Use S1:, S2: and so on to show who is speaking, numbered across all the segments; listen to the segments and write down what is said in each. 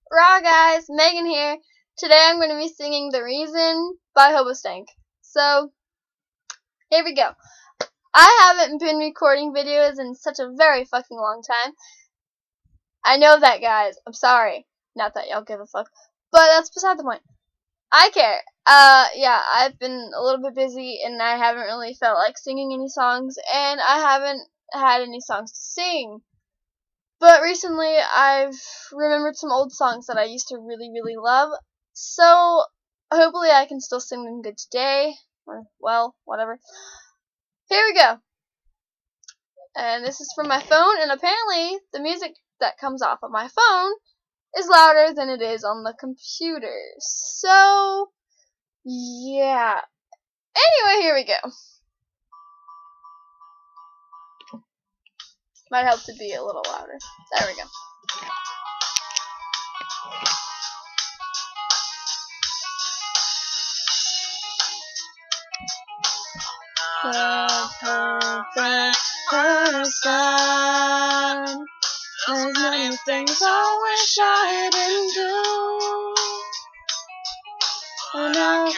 S1: Raw guys, Megan here. Today I'm going to be singing The Reason by Hoobastank. So, here we go. I haven't been recording videos in such a very fucking long time. I know that, guys. I'm sorry. Not that y'all give a fuck. But that's beside the point. I care. Yeah, I've been a little bit busy and I haven't really felt like singing any songs, and I haven't had any songs to sing. But recently, I've remembered some old songs that I used to really, really love. So, hopefully I can still sing them good today. Or, well, whatever. Here we go. And this is from my phone, and apparently the music that comes off of my phone is louder than it is on the computer. So, yeah. Anyway, here we go. Might help to be a little louder. There we go. The perfect person. There's many things I wish I didn't do, and I'll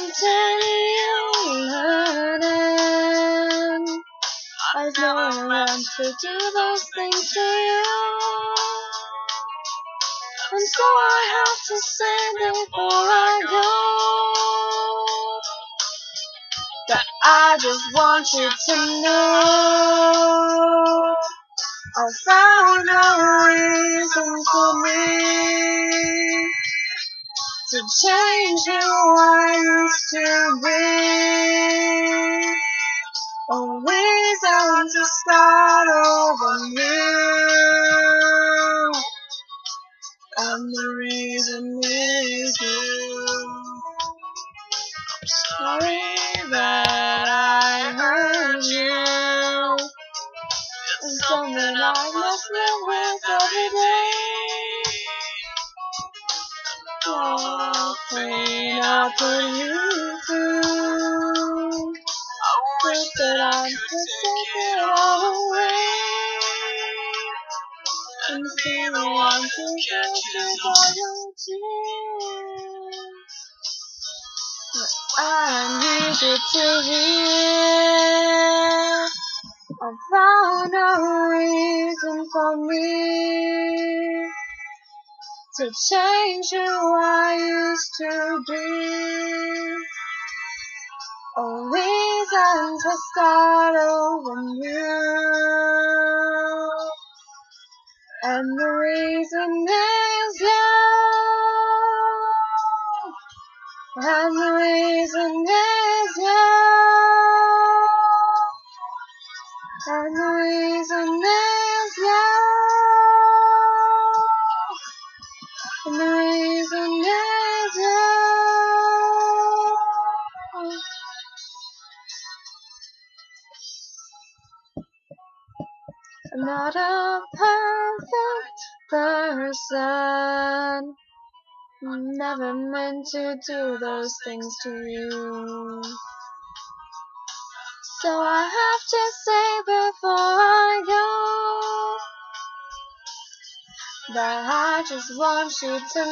S1: continue learning. I've never learned to do those things to you, and so I have to say before I go that I just want you to know I found no reason for me to change who I used to be, a reason to start over new, and the reason is you. I'm sorry that I hurt you. It's something I must live with every day. The pain I put you through, I wish that I could take it all away and be the one to catch all your tears. I need you to hear I found no reason for me to change who I used to be, a reason to start over new, and the reason is you, and the reason is you. And the reason is you. And the reason is you. I'm not a perfect person. Never meant to do those things to you. So I have to say before I go that I just want you to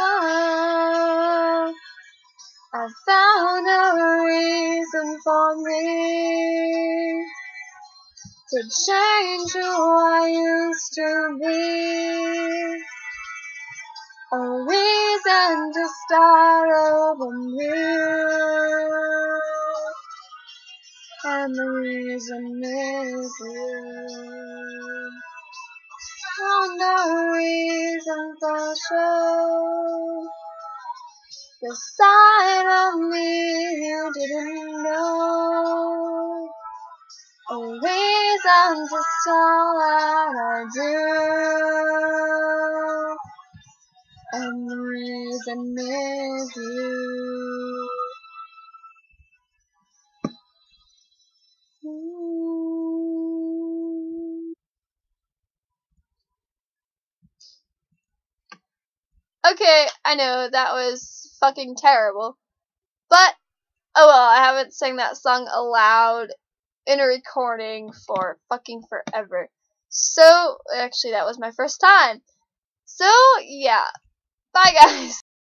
S1: know I found a reason for me to change who I used to be, a reason to start over new, and the reason is you. Found no reason for sure. The side of me you didn't know. A reason to start what I do. And the reason is you. Okay, I know that was fucking terrible, but oh well, I haven't sang that song aloud in a recording for fucking forever. So, actually that was my first time. So, yeah, Bye, guys.